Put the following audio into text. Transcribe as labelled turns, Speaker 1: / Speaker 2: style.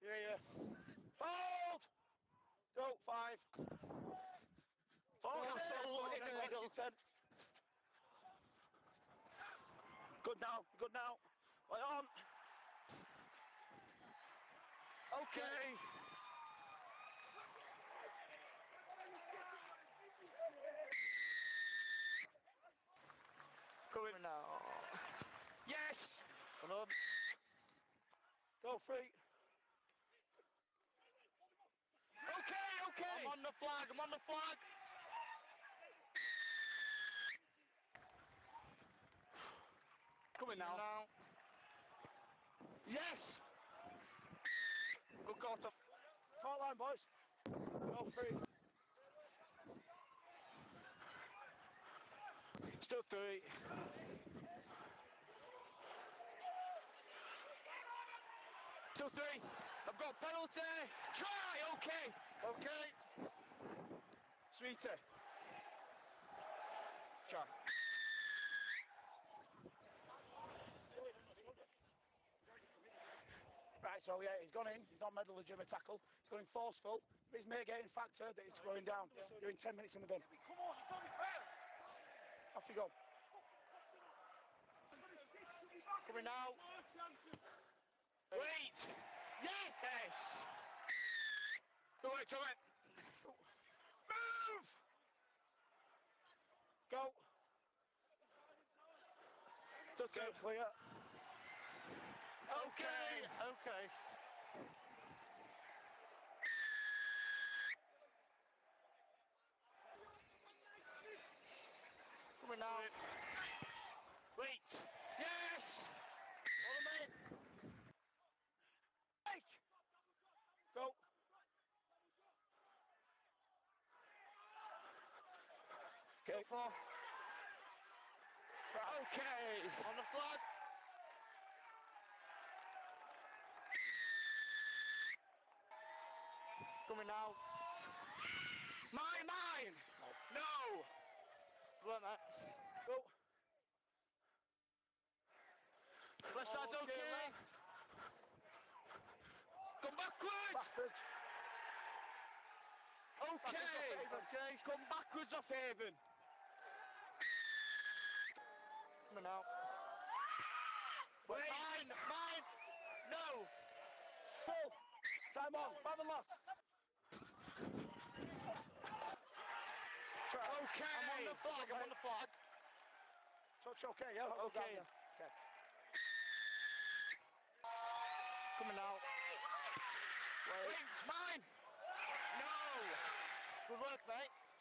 Speaker 1: Yeah. Hold! Go, 5. 4, 7, 10. Good now. Right on. Okay.
Speaker 2: Going now.
Speaker 1: Yes!
Speaker 2: Come on.
Speaker 1: Go, 3. Okay.
Speaker 2: I'm on the flag.
Speaker 1: Coming now. Yes!
Speaker 2: Good quarter.
Speaker 1: Fault line, boys. Go, 3.
Speaker 2: Still 3. Still 3. I've got penalty.
Speaker 1: Try! Okay. Sweetie. Try. Right, so yeah, he's gone in. He's not made a legitimate tackle. He's gone in forceful. But his mitigating factor that he's going down. You're in 10 minutes in the bin.
Speaker 3: Come on, you've done it well.
Speaker 1: Off you go.
Speaker 2: Coming now.
Speaker 1: Wait! Yes!
Speaker 2: Go it.
Speaker 1: Move! Go.
Speaker 2: Touch
Speaker 1: Go,
Speaker 2: it.
Speaker 1: clear.
Speaker 2: Okay. Coming now.
Speaker 1: Wait! Yes!
Speaker 2: Follow me.
Speaker 1: Take! Go. Okay.
Speaker 2: 4.
Speaker 1: Try.
Speaker 2: Okay. On the flag. Coming now.
Speaker 1: Mine! No!
Speaker 2: Right, mate.
Speaker 1: Go.
Speaker 2: Left side's okay.
Speaker 1: Left.
Speaker 2: Come backwards. Okay. Come backwards off Haven. Coming out.
Speaker 1: Wait.
Speaker 2: Mine. No.
Speaker 1: Full. Time on. 5 and lost. Try.
Speaker 2: Okay. I'm on the flag.
Speaker 1: Touch okay, yeah?
Speaker 2: Okay.
Speaker 1: Okay.
Speaker 2: Coming out.
Speaker 1: Wait.
Speaker 2: It's mine. No. Good work, mate.